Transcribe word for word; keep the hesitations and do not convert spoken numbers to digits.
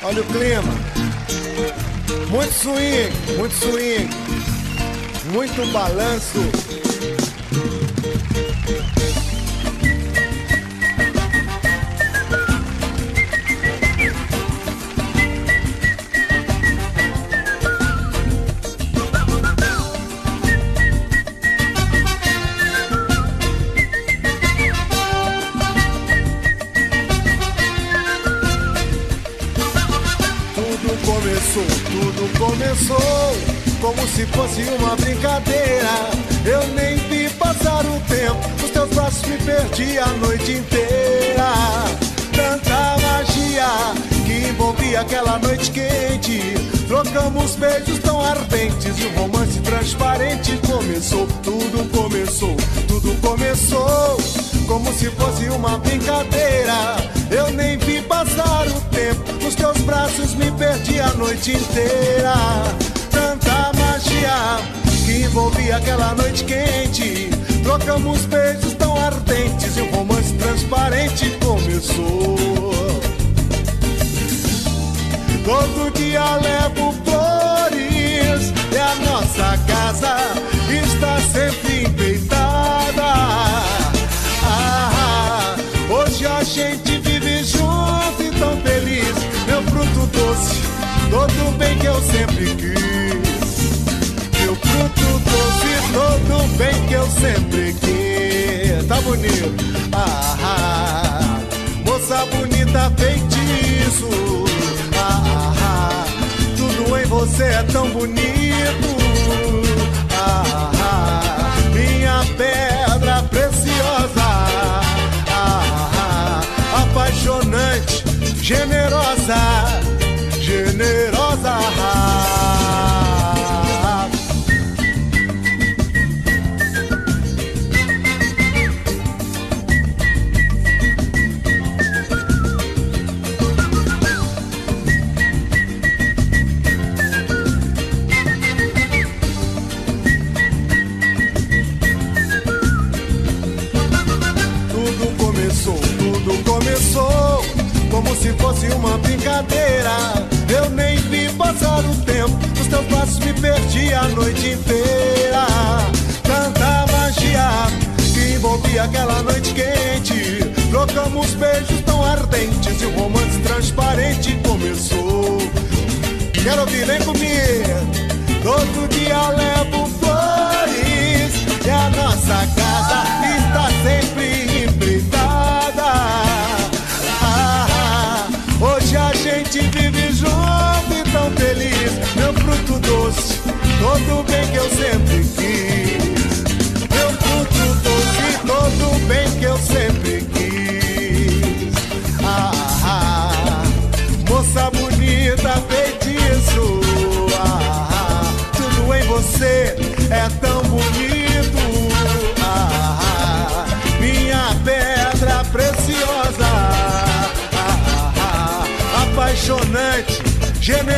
Olha o clima. Muito swing, muito swing. Muito balanço. Tudo começou como se fosse uma brincadeira. Eu nem vi passar o tempo, nos teus braços me perdi a noite inteira. Tanta magia que envolvia aquela noite quente. Trocamos beijos tão ardentes e um romance transparente começou. Tudo começou, tudo começou como se fosse uma brincadeira. Eu nem vi passar o tempo, nos teus braços me perdi a noite inteira. Tanta magia que envolvia aquela noite quente. Trocamos beijos tão ardentes e um romance transparente começou. Todo dia levo flores e a nossa casa está sempre enfeitada. Ah, hoje a gente vive junto e tão feliz. Meu fruto doce, todo bem que eu sempre quis. Meu fruto doce, todo bem que eu sempre quis. Tá bonito? Ah, moça bonita, feitiço. Ah, tudo em você é tão bonito. Ah, minha pedra preciosa. Ah, apaixonante, generosa, generosa. Como se fosse uma brincadeira. Eu nem vi passar o tempo, nos teus braços me perdi a noite inteira. Tanta magia que envolvia aquela noite quente. Trocamos beijos tão ardentes e um romance transparente começou. Quero ouvir, vem comigo. Todo dia levo flores e a nossa casa está sempre enfeitada. Hoje a gente vive junto e tão feliz. Meu fruto doce, todo bem que eu sempre quis. Meu fruto doce, todo bem que eu sempre quis. Ah, ah, moça bonita, feitiço. Ah, ah, tudo em você é tão bonito. Ah, ah, minha pedra preciosa. Apaixonante, generosa.